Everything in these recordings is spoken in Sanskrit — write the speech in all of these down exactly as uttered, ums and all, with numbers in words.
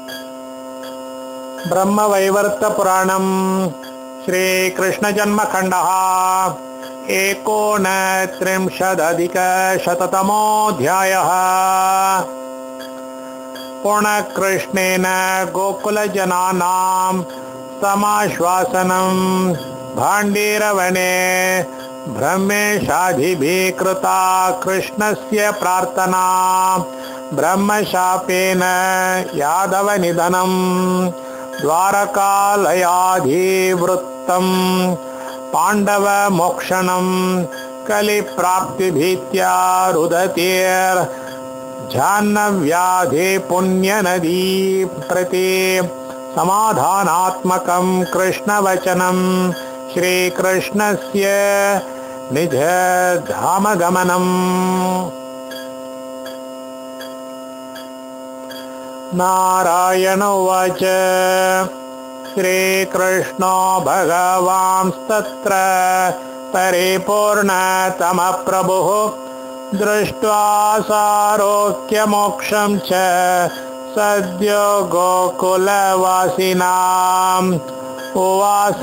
ब्रह्मवैवर्त पुराणं श्रीकृष्ण जन्मखण्डः एकोनत्रिंशदधिकशततमोऽध्यायः। पूर्णकृष्णेन गोकुलजनानां समाश्वासनं भाण्डीरवने ब्रह्मेशाधिभिः कृता कृष्णस्य प्रार्थना ब्रह्मशापेन यादवनिधनं द्वारकालयाधिवृत्तं पाण्डवमोक्षणं कलिप्राप्तिभीत्या रुदतेर्जाह्नव्याधि पुण्यनदी प्रति समाधानात्मकं कृष्णवचनं श्रीकृष्णस्य निजधामगमनम्। नारायण उवाच श्रीकृष्णो भगवांस्तत्र परिपूर्णतमः प्रभुः दृष्ट्वा सारोग्यमोक्षं च सद्यो गोकुलवासिनाम् उवास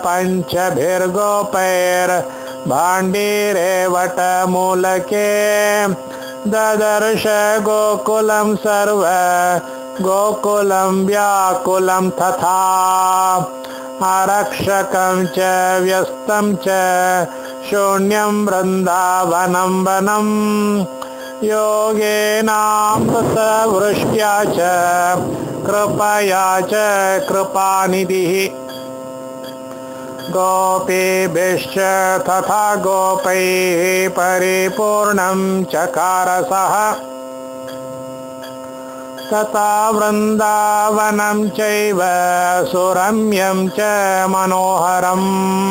पञ्चभिर्गोपैर्भाण्डीरे वटमूलके ददर्श गोकुलं सर्व गोकुलं व्याकुलं तथा आरक्षकं च व्यस्तं च शून्यं वृन्दावनं वनं योगेनामृतवृष्ट्या च कृपया च कृपानिधिः गोपीभिश्च तथा गोपैः परिपूर्णं चकारसः तथा वृन्दावनं चैव सुरम्यं च मनोहरम्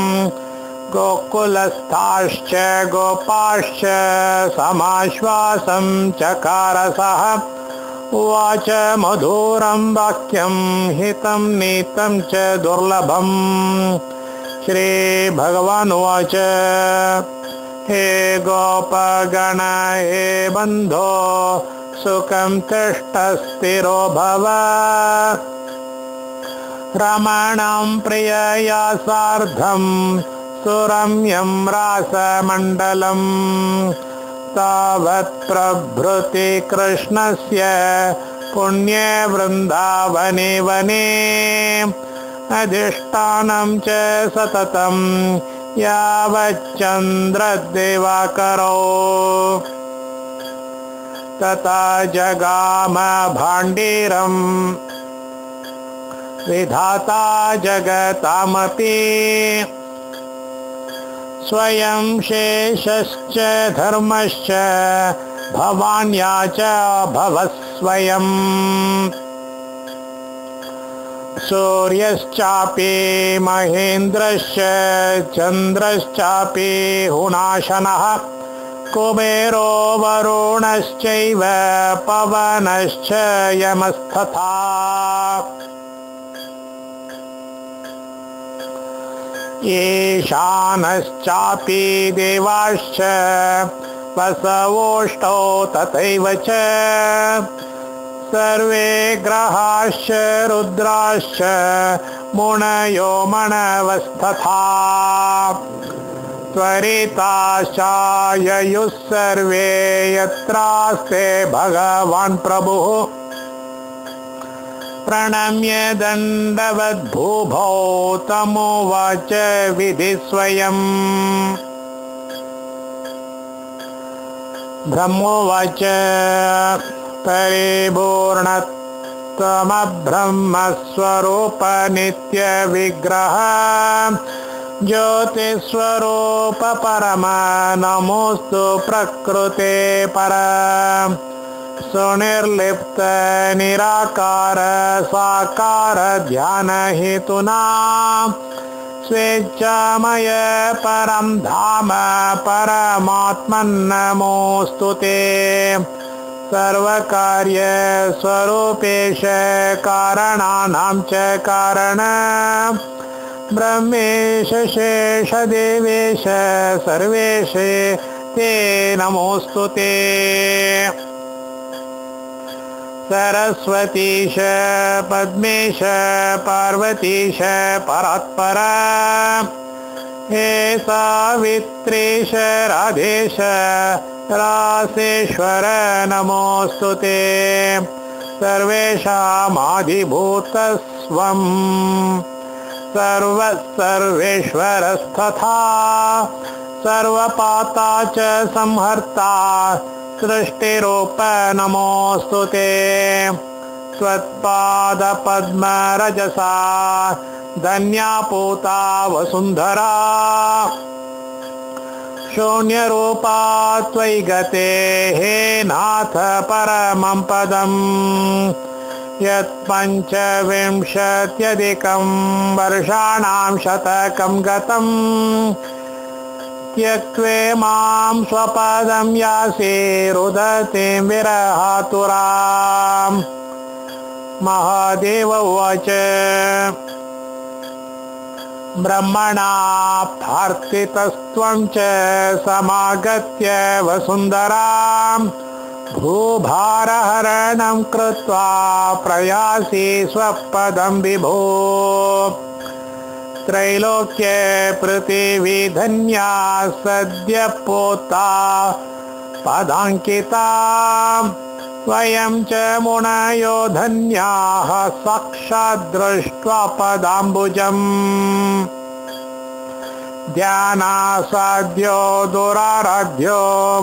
गोकुलस्थाश्च गोपाश्च समाश्वासं चकारसः उवाच मधुरं वाक्यं हितं नीतं च दुर्लभम्। श्रीभगवान् उवाच हे गोपगण हे बन्धो सुखं तिष्ठ स्थिरो भव रमणं प्रियया सार्धं सुरम्यं रासमण्डलम् तावत् प्रभृति कृष्णस्य पुण्ये वृन्दावने वने अधिष्ठानं च सततं यावच्चन्द्रदिवाकरो तथा जगाम भाण्डीरं विधाता जगतामपि स्वयं शेषश्च धर्मश्च भवान्या च भवस्वयं सूर्यश्चापि महेन्द्रश्च चन्द्रश्चापि हुनाशनः कुबेरो वरुणश्चैव पवनश्च यमस्तथा ईशानश्चापि देवाश्च वसवोष्टौ तथैव च सर्वे ग्रहाश्च रुद्राश्च मुनयो मनवस्तथा त्वरिताश्चाययुः सर्वे यत्रास्ते भगवान् प्रभुः प्रणम्य दण्डवद्भूभौ तमुवाच विधिस्वयम्। ब्रह्मोवाच परिपूर्णतमब्रह्मस्वरूप नित्यविग्रह ज्योतिस्वरूप परम नमोऽस्तु प्रकृते पर सुनिर्लिप्त निराकार साकार ध्यान हेतुना स्वेच्छामय परं धाम परमात्मन्नमोऽस्तु ते सर्वकार्य स्वरूपेश कारणानां च कारण ब्रह्मेश शेष देवेश सर्वेश ते नमोऽस्तु ते सरस्वतीश पद्मेश पार्वतीश परात्पर हे सावित्रीश राधेश रासेश्वर नमोस्तुते सर्वेषामाधिभूतस्वं सर्व सर्वेश्वरस्तथा सर्वपाता च संहर्ता सृष्टिरूप नमोस्तुते त्वत्पादपद्मरजसा धन्यापूता वसुन्धरा शून्यरूपा त्वयि गते हे नाथ परमं पदम् यत्पञ्चविंशत्यधिकं वर्षाणां शतकं गतं त्यक्त्वे मां स्वपदं यासि रुदतीं विरहातुराम् महादेव उवाच ब्रह्मणा प्रार्थितस्त्वं च समागत्य वसुन्धराम् भूभारहरणं कृत्वा प्रयासि स्वपदं विभो त्रैलोक्ये पृथिवी धन्या सद्य पोता पदाङ्किता वयं च मुनयो धन्याः साक्षात् दृष्ट्वा पदाम्बुजम् ध्यानासाद्यो दुराराध्यो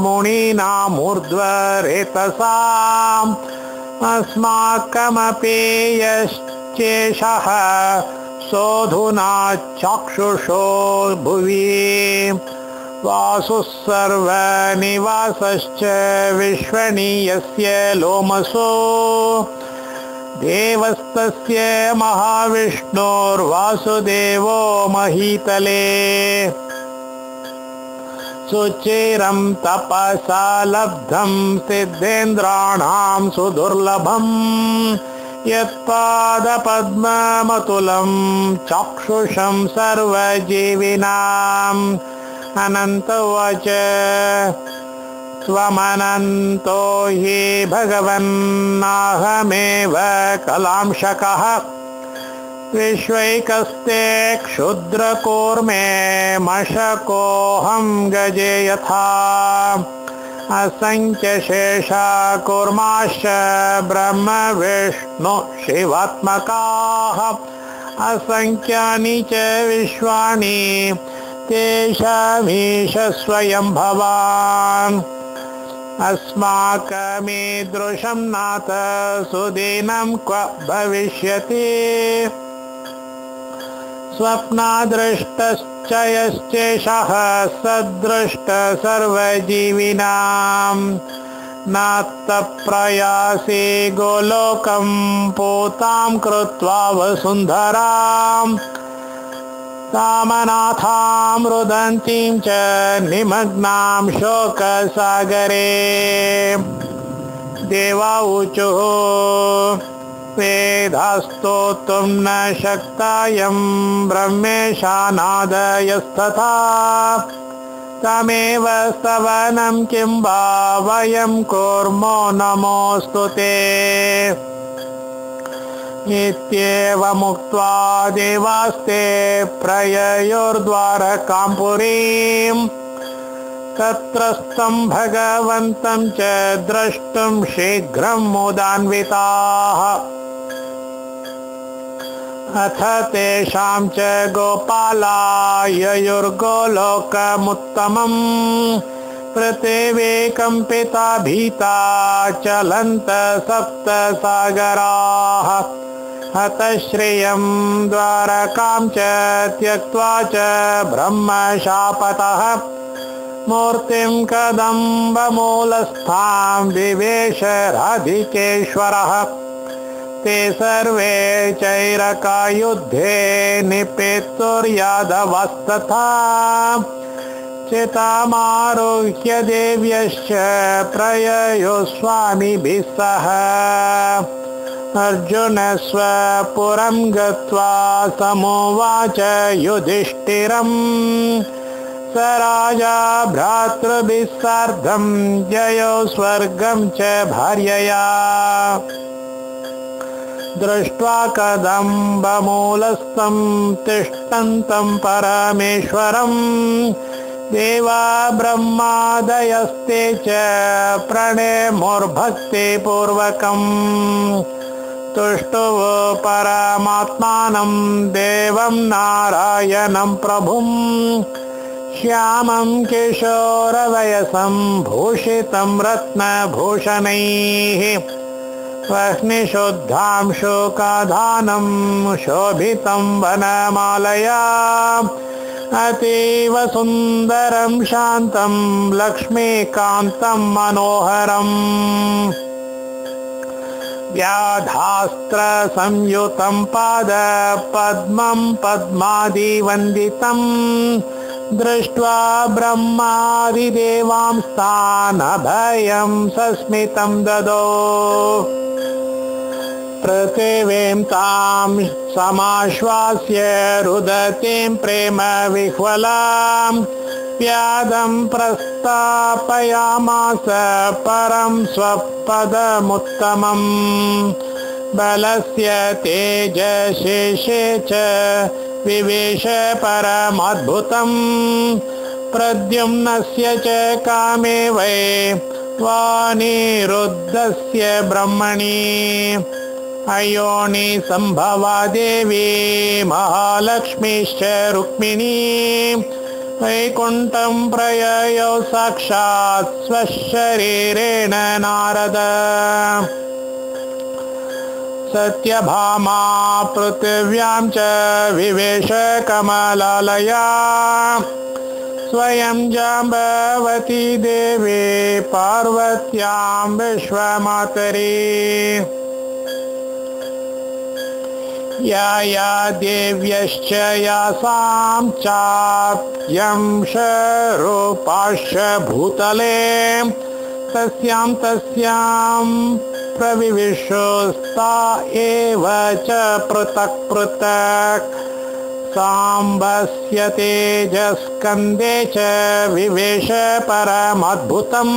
मुनीनामूर्ध्वरेतसाम् अस्माकमपि यश्चेषः सोऽधुना चाक्षुषो भुवि वासुः सर्वनिवासश्च विश्वनीयस्य लोमसो देवस्तस्य महाविष्णोर्वासुदेवो महीतले सुचिरं तपसा लब्धं सिद्धेन्द्राणां सुदुर्लभम् यत्पादपद्ममतुलं चाक्षुषं सर्वजीविनाम् अनन्त उवाच त्वमनन्तो हि भगवन्नाहमेव कलांशकः विश्वैकस्ते क्षुद्रकूर्मे मशकोऽहं गजे यथा असंख्यशेषा कूर्माश्च ब्रह्म विष्णु शिवात्मकाः असंख्यानि च विश्वानि तेषामीश स्वयं भवान् अस्माकमीदृशं नाथ सुदीनं क्व भविष्यति स्वप्नादृष्टश्च यश्चेषः सदृष्ट सर्वजीविनां नात्तप्रयासि गोलोकं पूतां कृत्वा वसुन्धराम् तामनाथां रुदन्तीं च निमग्नां शोकसागरे देवाऊचुः वेदास्तोतुं न शक्तायं ब्रह्मेशानादयस्तथा तमेव स्तवनं किं वा वयं कुर्मो नमोऽस्तु ते इत्येवमुक्त्वा देवास्ते प्रययोर्द्वारकां पुरीं तत्रस्थं भगवन्तं च द्रष्टुं शीघ्रं मुदान्विताः अथ तेषां च गोपालाययुर्गोलोकमुत्तमम् पृथिवी कम्पिता भीता चलन्त सप्त सागराः हतश्रियं द्वारकां च त्यक्त्वा च ब्रह्मशापतः मूर्तिं कदम्बमूलस्थां विवेश राधिकेश्वरः ते सर्वे चैरकायुद्धे निपेतुर्यादवस्तथा चितामारुह्य देव्यश्च प्रययो स्वामिभिः सह अर्जुन स्वपुरं गत्वा समुवाच युधिष्ठिरम् स राजा भ्रातृभिः सार्धं जयो स्वर्गं च भार्यया दृष्ट्वा कदम्बमूलस्थं तिष्ठन्तं परमेश्वरं देवा ब्रह्मादयस्ते च प्रणेमुर्भक्तिपूर्वकम् तुष्टुः परमात्मानं देवं नारायणं प्रभुं श्यामं किशोरवयसं भूषितं रत्नभूषणैः वह्निशुद्धां शोकाधानं शोभितं वनमालया अतीव सुन्दरं शान्तं लक्ष्मीकान्तं मनोहरम् व्याधास्त्रसंयुतं पादपद्मं पद्मादिवन्दितं दृष्ट्वा ब्रह्मादिदेवांस्तानभयं सस्मितं ददौ पृथिवीं तां समाश्वास्य रुदतीं प्रेम विह्वलां व्यादं प्रस्तापयामास परं स्वपदमुत्तमम् बलस्य तेजशेषे च विवेश परमद्भुतं प्रद्युम्नस्य च कामे वै वानिरुद्धस्य ब्रह्मणि अयोनि संभवा देवी महालक्ष्मीश्च रुक्मिणी वैकुण्ठं प्रययौ साक्षात् स्वशरीरेण नारद सत्यभामा पृथिव्यां च विवेश कमलालया स्वयं जाम्बवती देवी पार्वत्यां विश्वमातरी या या देव्यश्च यासां चाप्यं रूपाश्च भूतले तस्यां तस्यां प्रविविशोस्ता एव च पृथक् पृथक् साम्बस्य तेजस्कन्धे च विवेश परमद्भुतम्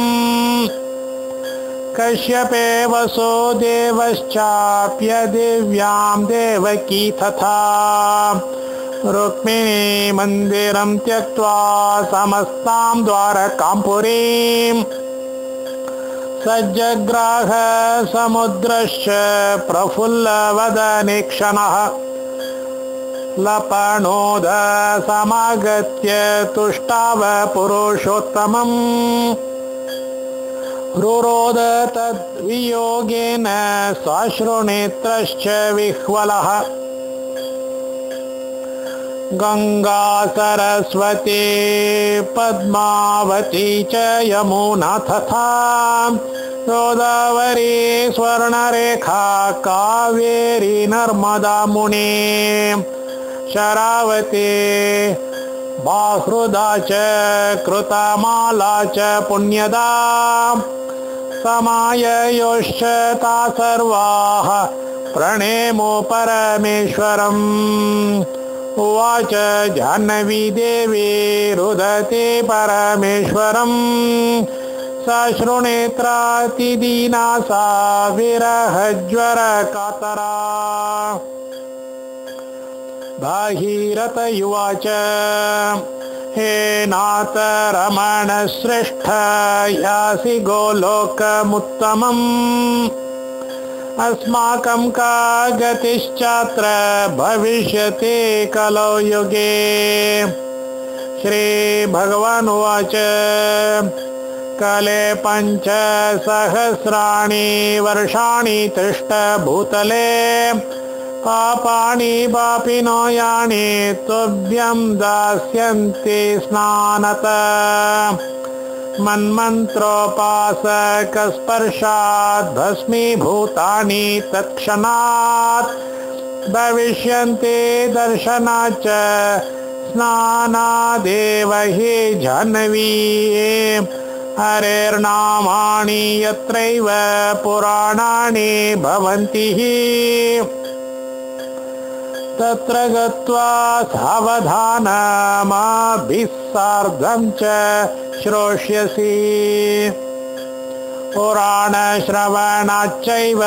कश्यपे वसो देवश्चाप्य दिव्यां देवकी तथा रुक्मिणी मन्दिरं त्यक्त्वा समस्तां द्वारकां पुरीं सज्जग्राह समुद्रश्च प्रफुल्लवदनेक्षणः लपणोद समागत्य तुष्टाव पुरुषोत्तमम् रुरोद तद्वियोगेन साश्रुनेत्रश्च विह्वलः गंगा सरस्वती पद्मावती च यमुना तथा गोदावरी स्वर्णरेखा कावेरी नर्मदा मुने शरावती बाहृदा च कृतमाला च पुण्यदा समाययोश्च ता सर्वाः प्रणेमो परमेश्वरम् उवाच जाह्नवी देवी रुदते परमेश्वरम् साश्रुनेत्रातिदीना सा विरहज्वरकातरा भागीरथ उवाच हे नाथ रमण श्रेष्ठ यासि गोलोकमुत्तमम् अस्माकं का गतिश्चात्र भविष्यति कलौ युगे श्री भगवान् उवाच कले पंच सहस्राणि वर्षाणि तिष्ठ भूतले पापानि पापिनो यानि तुभ्यं दास्यन्ति स्नानत मन्मन्त्रोपासकस्पर्शात् भस्मीभूतानि तत्क्षणात् भविष्यन्ति दर्शनाच्च स्नानादेव हि जाह्नवी हरेर्नामानि यत्रैव पुराणानि भवन्ति तत्र गत्वा सावधानमाभिः सार्धं च श्रोष्यसि पुराणश्रवणाच्चैव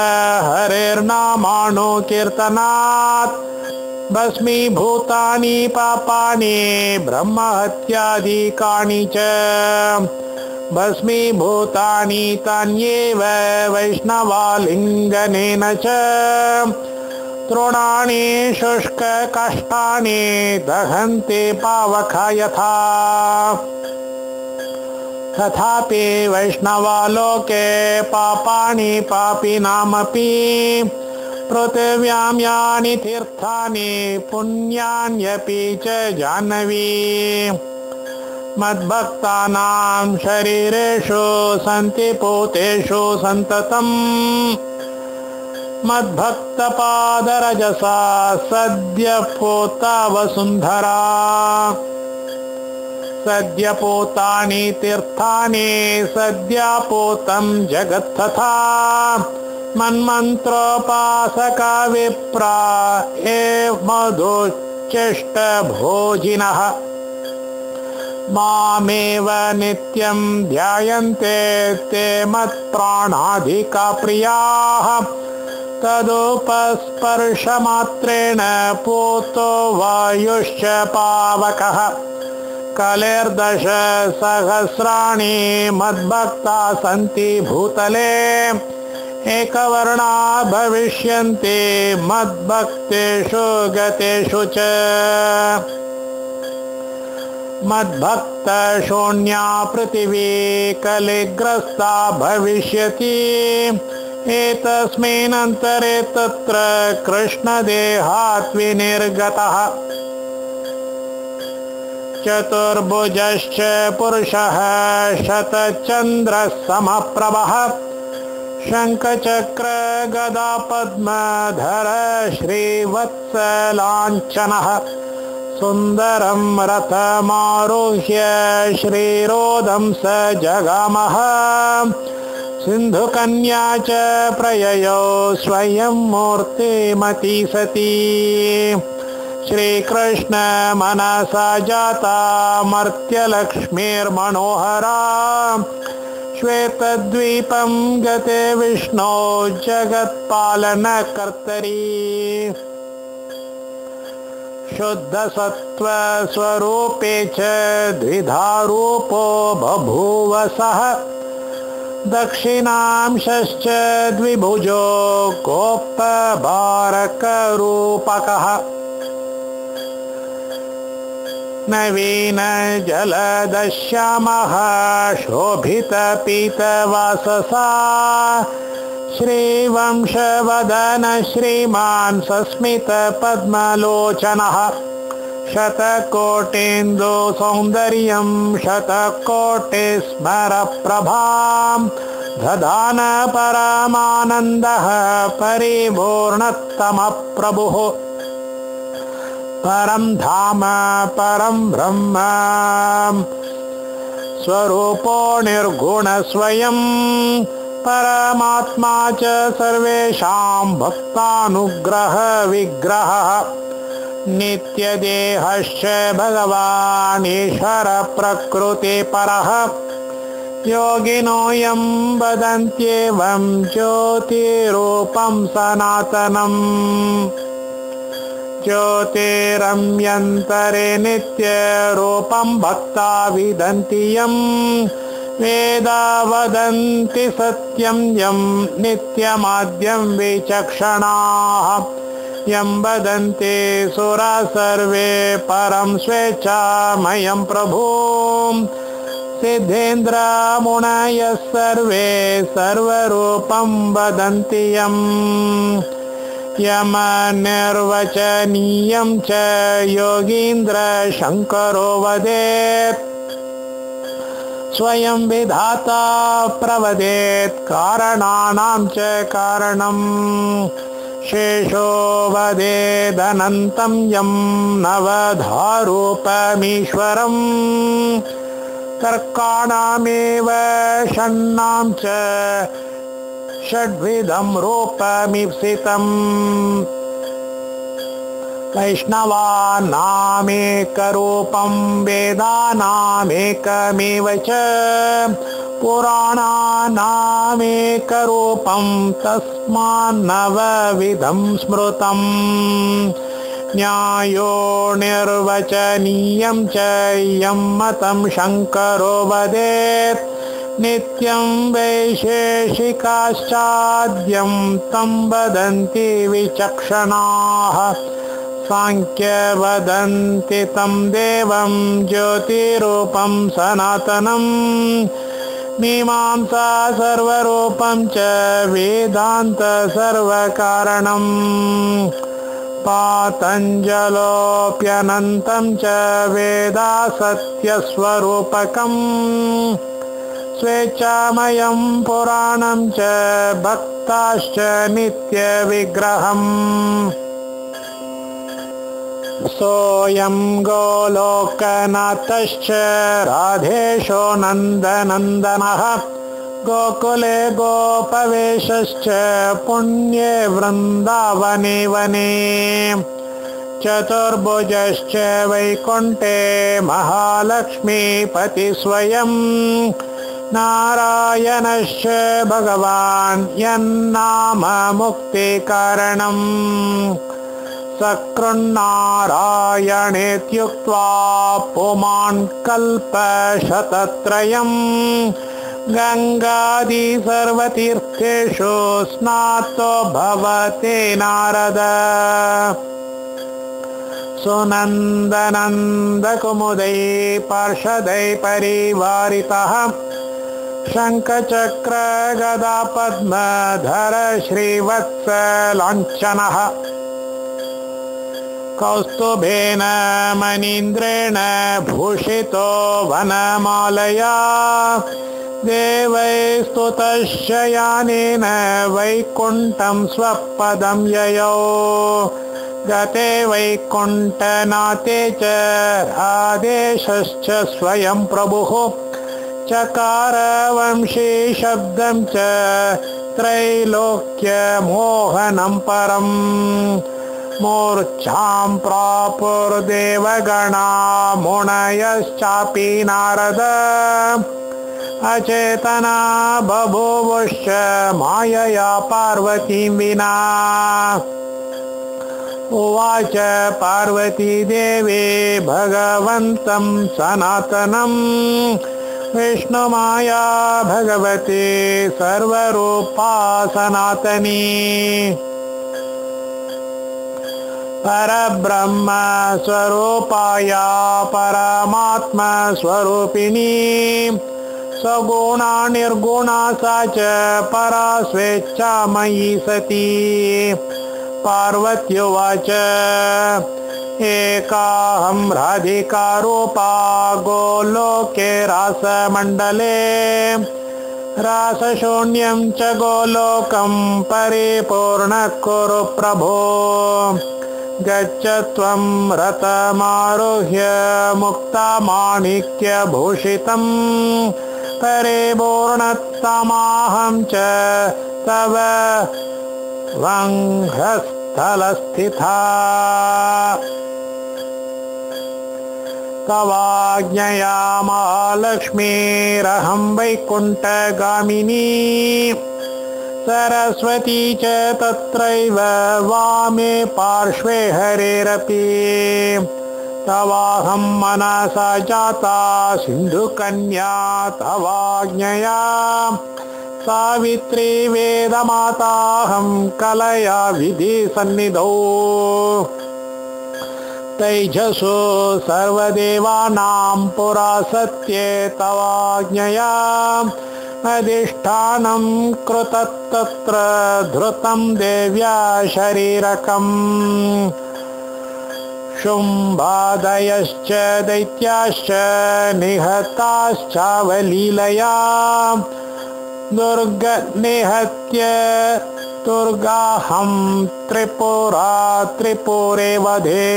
हरेर्नामानुकीर्तनात् भस्मीभूतानि पापानि ब्रह्महत्यादिकानि च भस्मीभूतानि तान्येव वैष्णवालिङ्गनेन च तृणानि शुष्ककाष्ठानि दहन्ति पावका यथा तथापि वैष्णवालोके पापानि पापिनामपि पृथिव्यां यानि तीर्थानि पुण्यान्यपि च जाह्नवी मद्भक्तानां शरीरेषु सन्ति भूतेषु सन्ततम् मद्भक्तपादरजसा सद्यपूता वसुन्धरा सद्यपूतानि तीर्थानि सद्यपूतं जगत्तथा मन्मन्त्रोपासका विप्रा एवमुच्चिष्टभोजिनः मामेव नित्यं ध्यायन्ते ते मत्प्राणाधिका प्रियाः तदुपस्पर्शमात्रेण पूतो वायुश्च पावकः कलेर्दश सहस्राणि मद्भक्ता सन्ति भूतले एकवर्णा भविष्यन्ति मद्भक्तेषु गतेषु च मद्भक्तशून्या पृथिवी कलिग्रस्ता भविष्यति एतस्मिन्नन्तरे तत्र कृष्णदेहात् विनिर्गतः चतुर्भुजश्च पुरुषः शतचन्द्रः समप्रभः शङ्खचक्र गदा पद्मधर श्रीवत्सलाञ्छनः सुन्दरं रथमारुह्य श्रीरोधं स जगामः सिन्धुकन्या च प्रययौ स्वयं मूर्तिमती सती श्रीकृष्ण मनसा जाता मर्त्यलक्ष्मीर्मनोहरा श्वेतद्वीपं गते विष्णो जगत्पालनकर्तरी शुद्धसत्त्वस्वरूपे च द्विधा रूपो बभूव सः दक्षिणांशश्च द्विभुजो गोपबारकरूपकः नवीन जलदश्यामः शोभितपीतवाससा श्रीवंशवदन श्रीमान् सस्मित पद्मलोचनः शतकोटीन्दु सौन्दर्यं शतकोटिस्मरप्रभां दधान परमानन्दः परिपूर्णतमप्रभुः परं धाम परं ब्रह्म स्वरूपो निर्गुण स्वयं परमात्मा च सर्वेषां भक्तानुग्रह विग्रहः नित्यदेहश्च भगवान् ईश्वर प्रकृति परः योगिनो यं वदन्त्येवं ज्योतिरूपं सनातनम् ज्योतिरम्यन्तरे नित्यरूपं भक्ता विदन्ति यं वेदा वदन्ति सत्यं यं नित्यमाद्यं विचक्षणाः यं वदन्ति सुरा सर्वे परं स्वेच्छामयं प्रभुं सिद्धेन्द्रमुनयः सर्वे सर्वरूपं वदन्ति यम् यमनिर्वचनीयं च योगीन्द्र शङ्करो वदेत् स्वयं विधाता प्रवदेत् कारणानां च कारणम् शेषो वदेदनन्तं यं नवधारूपमीश्वरम् तर्काणामेव षण्णां च षड्विधं रूपमीप्सितम् वैष्णवानामेकरूपं वेदानामेकमेव च पुराणानामेकरूपं तस्मान्नवविधं स्मृतम् न्यायो निर्वचनीयं च यं मतं शङ्करो वदेत् नित्यं वैशेषिकाश्चाद्यं तं वदन्ति विचक्षणाः सांख्य वदन्ति तं देवं ज्योतिरूपं सनातनम् मीमांसा सर्वरूपं च वेदान्त सर्वकारणम् पातञ्जलोऽप्यनन्तं च वेदासत्यस्वरूपकम् स्वेच्छामयं पुराणं च भक्ताश्च नित्यविग्रहम् सोऽयं गोलोकनाथश्च राधेशो नन्दनन्दनः गोकुले गोपवेशश्च पुण्ये वृन्दावने वने चतुर्भुजश्च वैकुण्ठे महालक्ष्मीपति स्वयं नारायणश्च भगवान् यन्नाम मुक्तिकारणम् सकृन्नारायणेत्युक्त्वा पुमान् कल्पशतत्रयम् गंगादि सर्वतीर्थेषु स्नातो भवते नारद सुनन्दनन्दकुमुदै पार्षदै परिवारितः शङ्खचक्र गदा पद्मधर श्रीवत्सलाञ्छनः कौस्तुभेन मनीन्द्रेण भूषितो वनमालया देवैस्तुतशयानेन वैकुण्ठं स्वपदं ययौ गते वैकुण्ठनाथे च राधेशश्च स्वयं प्रभुः चकार वंशी शब्दं च त्रैलोक्यमोहनं परम् मूर्च्छां प्रापुर्देवगणा मुनयश्चापि नारद अचेतना बभूवुश्च मायया पार्वतीं विना उवाच पार्वती देवी भगवन्तं सनातनं विष्णुमाया भगवती सर्वरूपा सनातनी परब्रह्म स्वरूपाया परमात्मा स्वरूपिणी सगुणा निर्गुणा सा च परा स्वेच्छामयी सती पार्वत्युवाच एकाहं राधिका रूपा गोलोके रासमण्डले रासशून्यं च गोलोकं परिपूर्णः कुरु प्रभो गच्छ त्वं रथमारुह्य मुक्तामाणिक्यभूषितं परिपूर्णतमाहं च तव वंघस्थलस्थिता तवाज्ञया महालक्ष्मीरहं वैकुण्ठगामिनी सरस्वती च तत्रैव वामे पार्श्वे हरेरपि तवाहं मनसा जाता सिन्धुकन्या तवाज्ञया सावित्री वेदमाताहं कलया विधिसन्निधौ तैजसो सर्वदेवानां पुरा सत्ये तवाज्ञया अधिष्ठानं कृतस्तत्र धृतं देव्या शरीरकम् शुम्भादयश्च दैत्याश्च निहताश्चावलीलया दुर्ग निहत्य दुर्गाहं त्रिपुरा त्रिपुरे वधे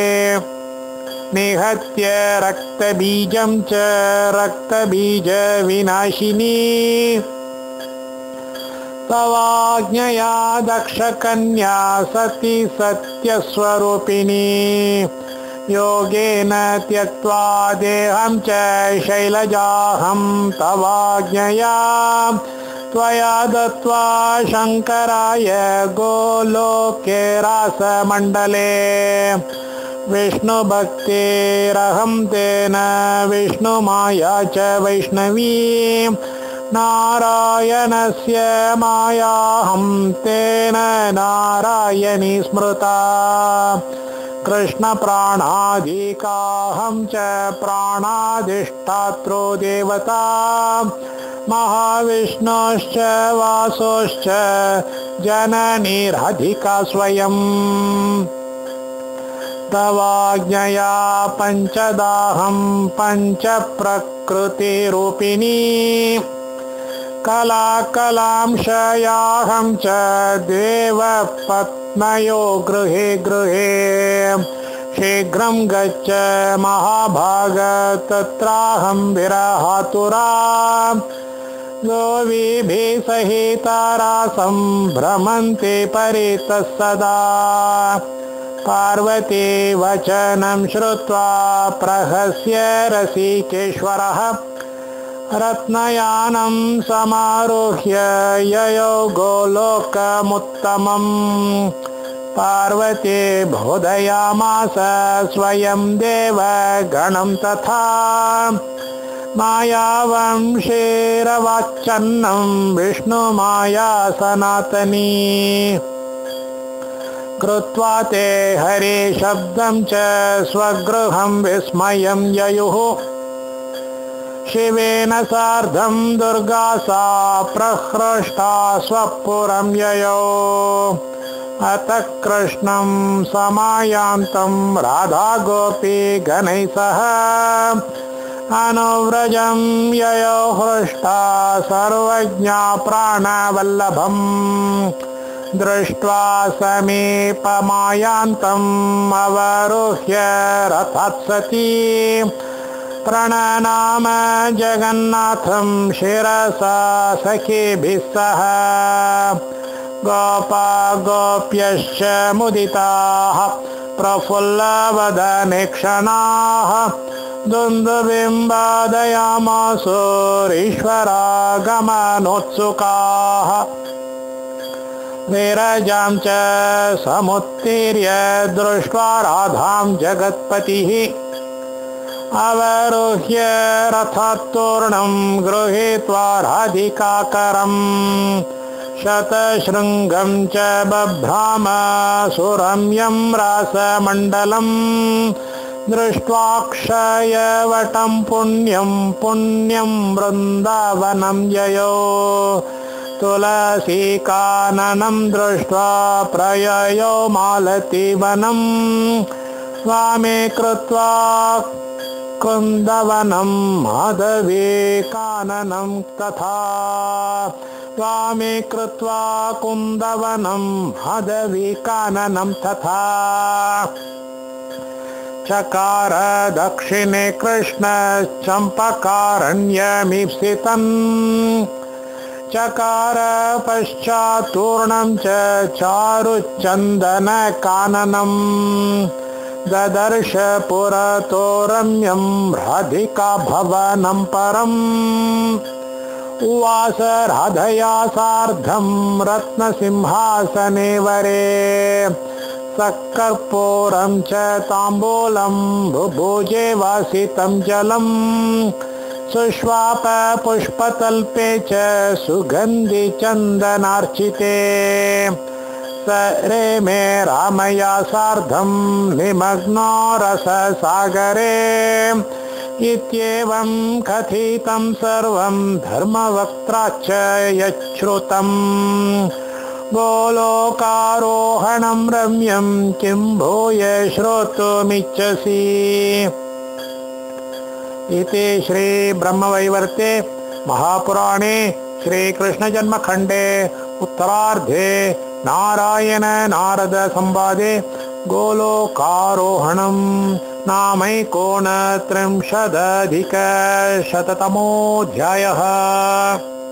निहत्य रक्तबीजं च रक्तबीजविनाशिनी तवाज्ञया दक्षकन्या सती सत्यस्वरूपिणी योगेन त्यक्त्वा देहं च शैलजाहं तवाज्ञया त्वया दत्त्वा शङ्कराय गोलोके रासमण्डले विष्णुभक्तिरहं तेन विष्णुमाया च वैष्णवी नारायणस्य मायाहं तेन नारायणी स्मृता कृष्णप्राणाधिकाहं च प्राणाधिष्ठात्रो देवता महाविष्णोश्च वासोश्च जननीराधिका स्वयं तवाज्ञया पञ्चदाहं पञ्चप्रकृतिरूपिणी कलाकलांशयाहं च देवपत्न्यो गृहे गृहे शीघ्रं गच्छ महाभाग तत्राहं विरहातुरा गोपीभिः सहिता रासं भ्रमन्ति परितः सदा पार्वती वचनं श्रुत्वा प्रहस्य रसिकेश्वरः रत्नयानं समारोह्य ययो गोलोकमुत्तमम् पार्वती बोधयामास स्वयं देवगणं तथा मायावंशेरवाच्चन्नं विष्णुमाया सनातनी कृत्वा ते हरे शब्दं च स्वगृहं विस्मयं ययुः शिवेन सार्धं दुर्गा सा प्रहृष्टा स्वपुरं ययो अतः कृष्णं समायान्तं राधा गोपी गणैः सह अनुव्रजं ययो हृष्टा सर्वज्ञा प्राणवल्लभम् दृष्ट्वा समीपमायान्तम् अवरुह्य रथात् सती प्रणनाम जगन्नाथं शिरसा सखीभिः सह गोपा गोप्यश्च मुदिताः प्रफुल्लवदनेक्षणाः दुन्दुबिम्बादयामासुरीश्वरागमनोत्सुकाः विरजां च समुत्तीर्य दृष्ट्वा राधां जगत्पतिः अवरुह्य रथात्तूर्णं गृहीत्वा राधिकाकरम् शतशृङ्गं च बभ्राम सुरम्यं रासमण्डलम् दृष्ट्वाक्षयवटं पुण्यं पुण्यं वृन्दावनं ययो तुलसीकाननं दृष्ट्वा प्रययो मालतीवनं वामे कृत्वा कुन्दवनं माधवीकाननं तथा वामे कृत्वा कुन्दवनं माधवीकाननं तथा चकार दक्षिणे कृष्ण चम्पकारण्यमीप्सितम् चकार पश्चात्तूर्णं च चारुचन्दनकाननम् ददर्श पुरतो रम्यं राधिका भवनं परम् उवास राधया सार्धं रत्नसिंहासने वरे सक्कर्पूरं च ताम्बूलं बुभुजे वासितं जलम् सुष्वाप पुष्पतल्पे च सुगन्धि चन्दनार्चिते सरे मे रामया सार्धं निमग्नो रससागरे इत्येवं कथितं सर्वं धर्मवक्त्राच्च यच्छ्रुतम् गोलोकारोहणं रम्यं किं भूय श्रोतुमिच्छसि इति श्री ब्रह्मवैवर्ते महापुराणे श्रीकृष्णजन्मखण्डे उत्तरार्धे नारायण नारद संवादे गोलोकारोहणं नामैकोनत्रिंशदधिकशततमोऽध्यायः।